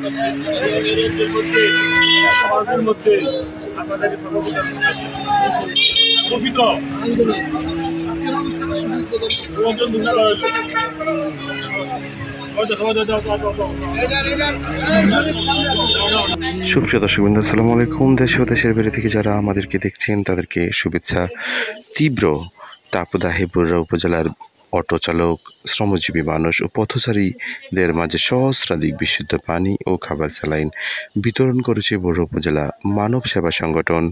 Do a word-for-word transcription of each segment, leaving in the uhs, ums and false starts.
সুপ্রিয় দর্শকবৃন্দ, আসসালামু আলাইকুম। দেশ ও দেশের বাইরে থেকে যারা আমাদেরকে দেখছেন তাদেরকে শুভেচ্ছা। তীব্র তাপদাহে বরুড়া উপজেলার অটো চালক, শ্রমজীবী মানুষ ও পথচারীদের মাঝে সহস্রাধিক বিশুদ্ধ পানি ও খাবার স্যালাইন বিতরণ করেছে বরুড়া উপজেলা মানব সেবা সংগঠন।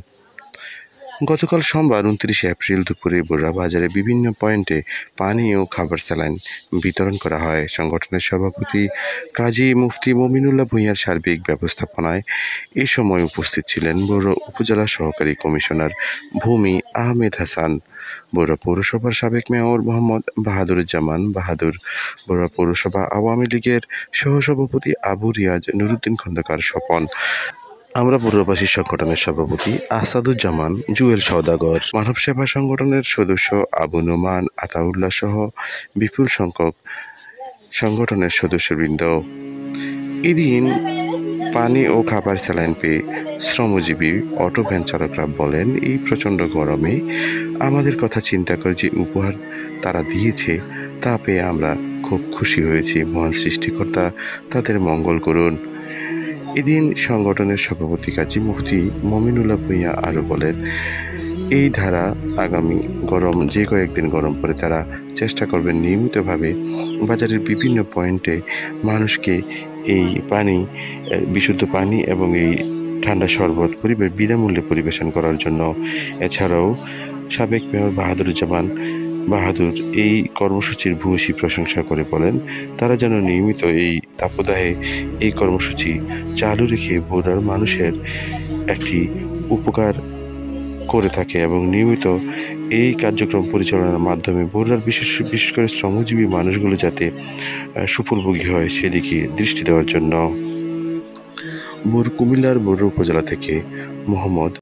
গতকাল সোমবার উনত্রিশে এপ্রিল দুপুরে বরুড়া বাজারে বিভিন্ন পয়েন্টে পানি ও খাবার স্যালাইন বিতরণ করা হয়। সংগঠনের সভাপতি কাজী মুফতি মমিনুল্লাহ ভূঁইয়ার সার্বিক ব্যবস্থাপনায় এ সময় উপস্থিত ছিলেন বরুড়া উপজেলা সহকারী কমিশনার ভূমি আহমেদ হাসান, বরুড়া পৌরসভার সাবেক মেয়র মোহাম্মদ বাহাদুরুজ্জামান বাহাদুর, বরুড়া পৌরসভা আওয়ামী লীগের সহসভাপতি আবু রিয়াজ নুরুদ্দিন খন্দকার স্বপন, আমরা বরুড়াবাসী সংগঠনের সভাপতি আসাদুজ্জামান জুয়েল সওদাগর, মানব সেবা সংগঠনের সদস্য আবু নোমান আতাউল্লাহ সহ বিপুল সংখ্যক সংগঠনের সদস্যবৃন্দ। এদিন পানি ও খাবার স্যালাইন পেয়ে শ্রমজীবী অটো ভ্যান চালকরা বলেন, এই প্রচণ্ড গরমে আমাদের কথা চিন্তা করে যে উপহার তারা দিয়েছে তা পেয়ে আমরা খুব খুশি হয়েছি। মহান সৃষ্টিকর্তা তাদের মঙ্গল করুন। এদিন সংগঠনের সভাপতি কাজী মুফতি মমিনুল্লাহ ভূঁইয়া আরও বলেন, এই ধারা আগামী গরম যে কয়েকদিন গরম পরে তারা চেষ্টা করবেন নিয়মিতভাবে বাজারের বিভিন্ন পয়েন্টে মানুষকে এই পানি, বিশুদ্ধ পানি এবং এই ঠান্ডা শরবত পরিবেশ বিনামূল্যে পরিবেশন করার জন্য। এছাড়াও সাবেক মেয়র বাহাদুরুজ্জামান বাহাদুর এই কর্মসূচির ভূয়সী প্রশংসা করে বলেন, তারা যেন নিয়মিত এই তাপদাহে এই কর্মসূচি চালু রেখে বরুড়ার মানুষের একটি উপকার করে থাকে এবং নিয়মিত এই কার্যক্রম পরিচালনার মাধ্যমে বরুড়ার বিশেষ বিশেষ করে শ্রমজীবী মানুষগুলো যাতে সুফলভোগী হয় সেদিকে দৃষ্টি দেওয়ার জন্য। বরু কুমিল্লার বরুড়া উপজেলা থেকে মোহাম্মদ